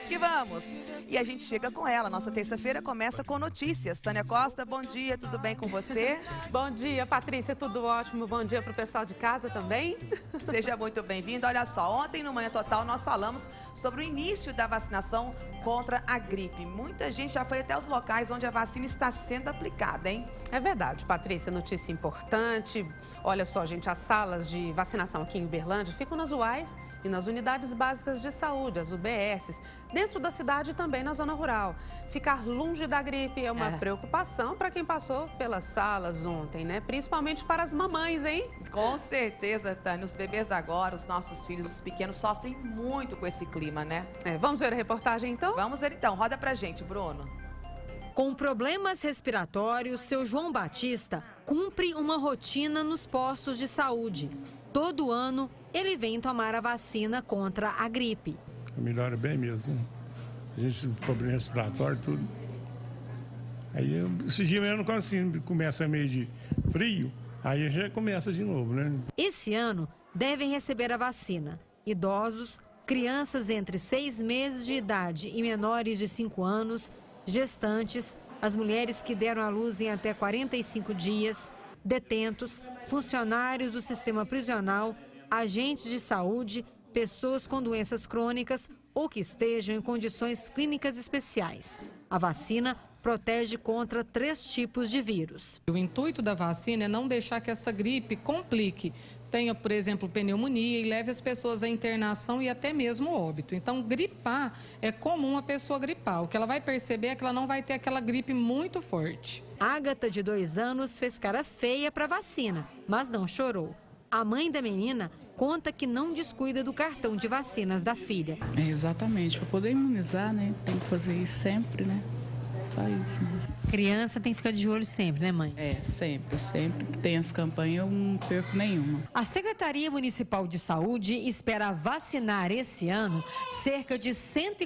que vamos! E a gente chega com ela. Nossa terça-feira começa com notícias. Tânia Costa, bom dia, tudo bem com você? Bom dia, Patrícia, tudo ótimo. Bom dia para o pessoal de casa também. Seja muito bem-vindo. Olha só, ontem no Manhã Total nós falamos sobre o início da vacinação contra a gripe. Muita gente já foi até os locais onde a vacina está sendo aplicada, hein? É verdade, Patrícia, notícia importante. Olha só, gente, as salas de vacinação aqui em Uberlândia ficam nas UAS e nas unidades básicas de saúde, as UBSs, dentro da cidade e também na zona rural. Ficar longe da gripe é uma preocupação para quem passou pelas salas ontem, né? Principalmente para as mamães, hein? Com certeza, Tânia. Os bebês agora, os nossos filhos, os pequenos, sofrem muito com esse clima, né? Vamos ver a reportagem, então? Vamos ver, então. Roda pra gente, Bruno. Com problemas respiratórios, seu João Batista cumpre uma rotina nos postos de saúde. Todo ano, ele vem tomar a vacina contra a gripe. Melhora bem mesmo. A gente, problema respiratório, tudo. Aí, esse dia mesmo, quando assim, começa meio de frio, aí já começa de novo, né? Esse ano, devem receber a vacina idosos, crianças entre 6 meses de idade e menores de 5 anos, gestantes, as mulheres que deram à luz em até 45 dias, detentos, funcionários do sistema prisional, agentes de saúde, pessoas com doenças crônicas ou que estejam em condições clínicas especiais. A vacina protege contra 3 tipos de vírus. O intuito da vacina é não deixar que essa gripe complique, tenha, por exemplo, pneumonia e leve as pessoas à internação e até mesmo óbito. Então, gripar é comum a pessoa gripar. O que ela vai perceber é que ela não vai ter aquela gripe muito forte. Agatha, de 2 anos, fez cara feia para a vacina, mas não chorou. A mãe da menina conta que não descuida do cartão de vacinas da filha. Exatamente, para poder imunizar, né? Tem que fazer isso sempre, né? Só isso mesmo. Criança tem que ficar de olho sempre, né, mãe? Sempre que tem as campanhas eu não perco nenhuma. A Secretaria Municipal de Saúde espera vacinar esse ano cerca de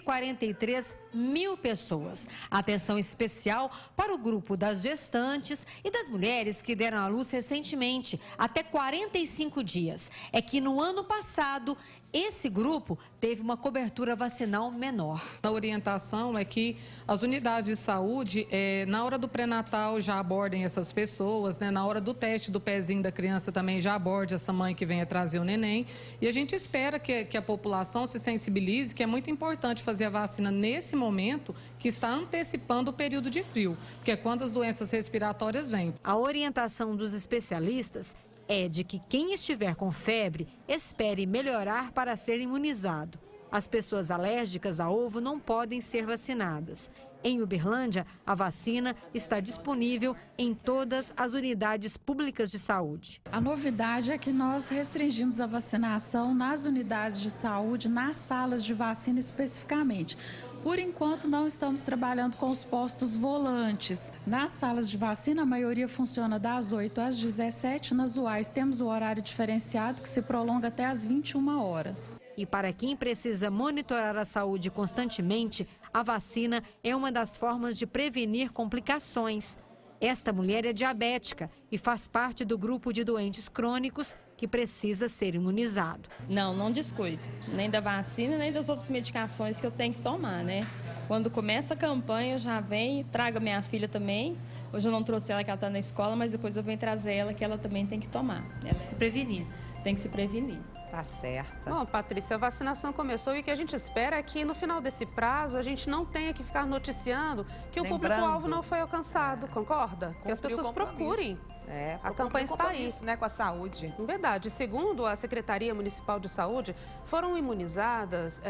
143 mil pessoas. Atenção especial para o grupo das gestantes e das mulheres que deram à luz recentemente, até 45 dias. É que no ano passado, esse grupo teve uma cobertura vacinal menor. A orientação é que as unidades de saúde, na hora do pré-natal, já abordem essas pessoas, né? Na hora do teste do pezinho da criança também já aborde essa mãe que venha trazer o neném. E a gente espera que a população se sensibilize, que é muito importante fazer a vacina nesse momento que está antecipando o período de frio, que é quando as doenças respiratórias vêm. A orientação dos especialistas é de que quem estiver com febre espere melhorar para ser imunizado. As pessoas alérgicas a ovo não podem ser vacinadas. Em Uberlândia, a vacina está disponível em todas as unidades públicas de saúde. A novidade é que nós restringimos a vacinação nas unidades de saúde, nas salas de vacina especificamente. Por enquanto, não estamos trabalhando com os postos volantes. Nas salas de vacina, a maioria funciona das 8 às 17. Nas UAS, temos o horário diferenciado que se prolonga até às 21 horas. E para quem precisa monitorar a saúde constantemente, a vacina é uma das formas de prevenir complicações. Esta mulher é diabética e faz parte do grupo de doentes crônicos que precisa ser imunizado. Não descuido, nem da vacina, nem das outras medicações que eu tenho que tomar, né? Quando começa a campanha, eu já venho, trago a minha filha também. Hoje eu não trouxe ela, que ela está na escola, mas depois eu venho trazer ela, que ela também tem que tomar. Ela se prevenir, tem que se prevenir. Tá certa. Bom, Patrícia, a vacinação começou e o que a gente espera é que no final desse prazo a gente não tenha que ficar noticiando que o público-alvo não foi alcançado, concorda? Que as pessoas procurem. A campanha está aí, né, com a saúde. Verdade. Segundo a Secretaria Municipal de Saúde, foram imunizadas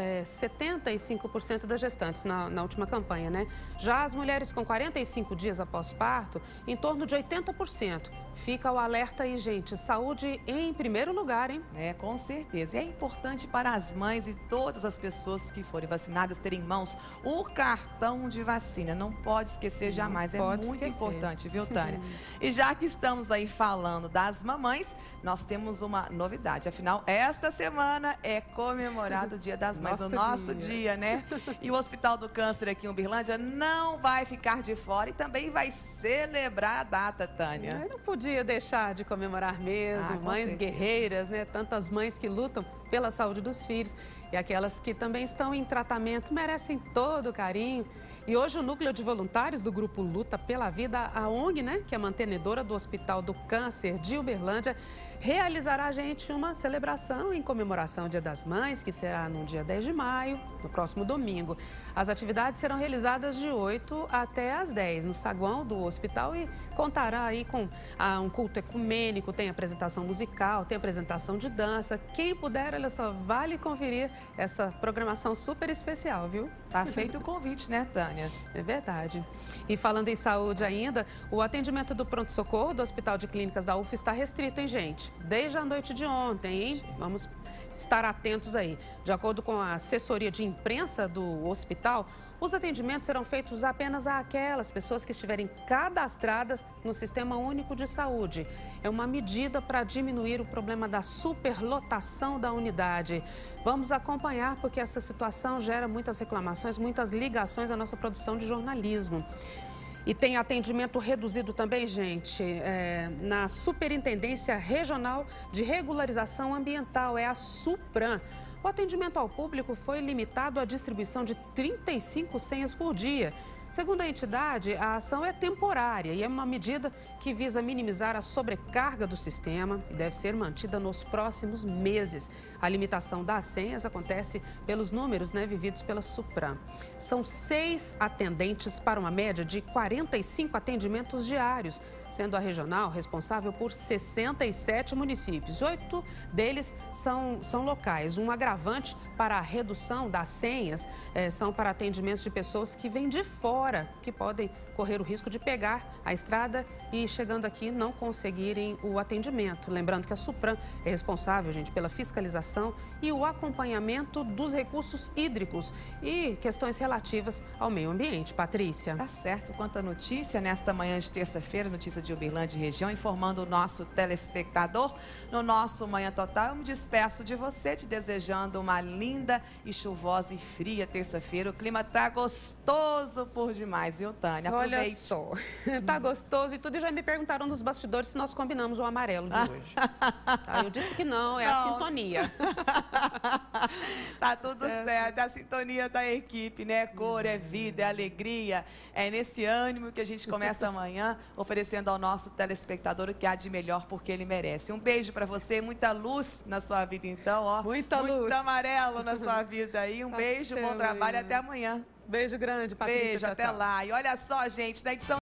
75% das gestantes na última campanha, né? Já as mulheres com 45 dias após parto, em torno de 80%. Fica o alerta aí, gente. Saúde em primeiro lugar, hein? Com certeza. E é importante para as mães e todas as pessoas que forem vacinadas terem em mãos o cartão de vacina. Não pode esquecer jamais. É muito importante, viu, Tânia? E já que estamos aí falando das mamães, nós temos uma novidade. Afinal, esta semana é comemorado o Dia das Mães, o nosso dia, né? E o Hospital do Câncer aqui em Uberlândia não vai ficar de fora e também vai celebrar a data, Tânia. Eu não podia deixar de comemorar mesmo, mães guerreiras, né? Tantas mães que lutam pela saúde dos filhos. E aquelas que também estão em tratamento merecem todo o carinho. E hoje o Núcleo de Voluntários do Grupo Luta pela Vida, a ONG, né, que é mantenedora do Hospital do Câncer de Uberlândia, realizará, gente, uma celebração em comemoração ao Dia das Mães, que será no dia 10 de maio, no próximo domingo. As atividades serão realizadas de 8 até às 10 no saguão do hospital e contará aí com um culto ecumênico, tem apresentação musical, tem apresentação de dança. Quem puder, olha só, vale conferir essa programação super especial, viu? Tá feito o convite, né, Tânia? É verdade. E falando em saúde ainda, o atendimento do pronto-socorro do Hospital de Clínicas da UF está restrito, hein, gente? Desde a noite de ontem, hein? Vamos estar atentos aí. De acordo com a assessoria de imprensa do hospital, os atendimentos serão feitos apenas àquelas pessoas que estiverem cadastradas no Sistema Único de Saúde. É uma medida para diminuir o problema da superlotação da unidade. Vamos acompanhar, porque essa situação gera muitas reclamações, muitas ligações à nossa produção de jornalismo. E tem atendimento reduzido também, gente, na Superintendência Regional de Regularização Ambiental, é a SUPRAM. O atendimento ao público foi limitado à distribuição de 35 senhas por dia. Segundo a entidade, a ação é temporária e é uma medida que visa minimizar a sobrecarga do sistema e deve ser mantida nos próximos meses. A limitação das senhas acontece pelos números, vividos pela SUPRAM. São 6 atendentes para uma média de 45 atendimentos diários, sendo a regional responsável por 67 municípios. 8 deles são locais. Um agravante para a redução das senhas são para atendimentos de pessoas que vêm de fora, que podem correr o risco de pegar a estrada e, chegando aqui, não conseguirem o atendimento. Lembrando que a SUPRAM é responsável, gente, pela fiscalização e o acompanhamento dos recursos hídricos e questões relativas ao meio ambiente. Patrícia. Tá certo. Quanto à notícia, nesta manhã de terça-feira, notícia de Uberlândia e região, informando o nosso telespectador no nosso Manhã Total. Eu me despeço de você, te desejando uma linda e chuvosa e fria terça-feira. O clima tá gostoso por demais, viu, Tânia? Aproveite. Olha só, tá gostoso e tudo. E já me perguntaram nos bastidores se nós combinamos o amarelo de hoje. Eu disse que não, é a sintonia. Tá tudo certo, é a sintonia da equipe, né? Cor, é vida, é alegria. É nesse ânimo que a gente começa amanhã, oferecendo ao nosso telespectador o que há de melhor, porque ele merece. Um beijo pra você, muita luz na sua vida, então, ó. Muita luz. Muito amarelo na sua vida aí. Um beijo, bom trabalho, até amanhã. Beijo grande, Patrícia. Beijo, até lá. E olha só, gente, na edição